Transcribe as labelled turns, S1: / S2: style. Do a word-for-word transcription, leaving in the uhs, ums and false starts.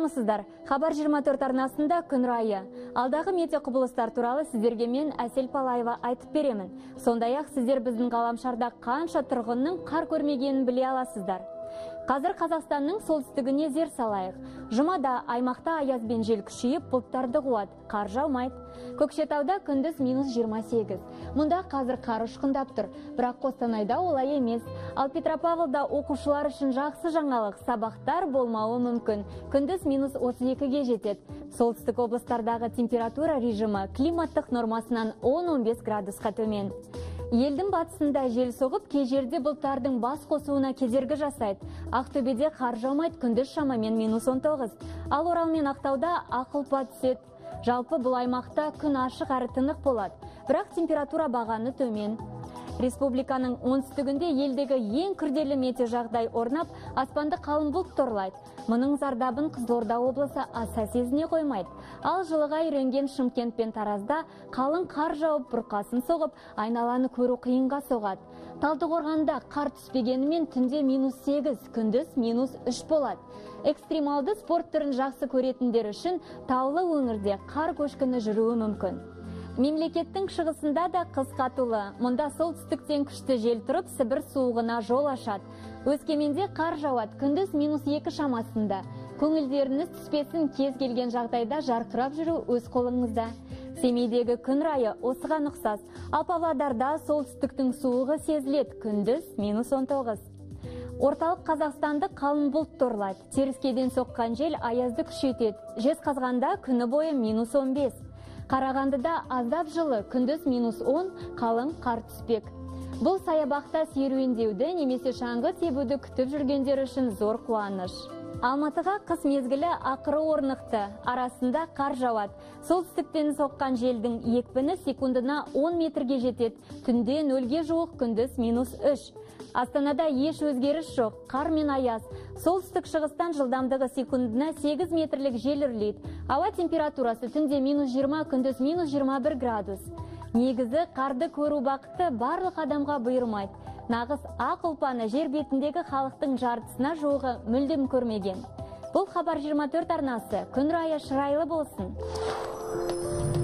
S1: Саламатсыздар. Хабар жиырма төрт арнасында күн райы. Алдағы метео құбылыстар туралы сіздерге мен Әсел Палаева айтып беремін. Сондай-ақ сіздер біздің ғаламшарда қанша тұрғынның қар көрмегенін біле аласыздар. Қазір Қазақстанның солтүстігіне зер салайық. Жұмада аймақта аяз бен жел күшейіп, бұлттарды қуады, қар жаумайды. Көкшетауда күндіз минус жиырма сегіз. Мұнда қазір қар ұшқындап тұр, бірақ Қостанайда олай емес. Ал Петропавлда оқушылар үшін жақсы жаңалық, сабақтар болмауы мүмкін. Күндіз минус отыз екіге жетеді. Солтүстік облыстардағы температура режимі климаттық нормасынан он он бес градусқа төмен. Елдің батысында жел соғып, кей жерде бұлттардың бас қосуына кедергі жасайды. Ақтөбеде қар жаумайды, күндіз шамамен минус он тоғыз. Ал Орал мен Ақтауда ақ ұлпа түседі. Жалпы бұл аймақта күн ашық әрі тынық болады, бірақ температура бағаны төмен. Республиканың оңтүстігінде елдегі ең күрделі метео жағдай орнап, аспанды қалың бұлт торлайды. Мұның зардабын Қызылорда облысы аса сезіне қоймайды. Ал жылыға үйренген Шымкент пен Таразда қалың қар жауып, бұрқасын соғып, айналаны көру қиынға соғады. Талдықорғанда қар түспегенімен түнде минус сегіз, күндіз минус үш болады. Экстремалды спорт түрін жақсы көретіндер үшін таулы өңірде қар көшкіні жүруі мүмкін. Мемлекеттің шығысында да қыс қатулы. Мұнда солтүстіктен күшті жел тұрып, Сібір суығына жол ашады. Өскеменде қар жауады, күндіз минус екі шамасында. Көңілдеріңіз түспесін, кез келген жағдайда жарқырап жүру өз қолыңызда. Семейдегі күн райы осыған ұқсас. Ал Павлодарда солтүстіктің суығы сезіледі, күндіз минус он тоғыз. Орталық Қазақстанды қалың бұлт торлайды. Теріскейден соққан жел аязды күшейтеді. Жезқазғанда күні бойы минус он бес. Қарағандыда аздап жылы, күндіз минус он, қалың қар түспек. Бұл саябақта серуендеуді немесе шаңғы тебуді күтіп жүргендер үшін зор қуаныш. Алматыға қыс мезгілі ақыры орнықты, арасында қар жауады. Солтүстіктен соққан желдің екпіні секундына он метрге жетеді, түнде нөлге жуық, күндіз минус үш. Астанада еш өзгеріс жоқ, қар мен аяз. Солтүстік шығыстан жылдамдығы секундына сегіз метрлік жел үрлейді. Ауа температурасы түнде минус жиырма, күндіз минус жиырма бір градус. Негізі қарды көру бақыты барлық адамға бұйырмайды. Нағыз ақ ұлпаны жер бетіндегі халықтың жартысына жуығы мүлдем көрмеген. Бұл хабар жиырма төрт арнасы. Күн райы шырайлы болсын.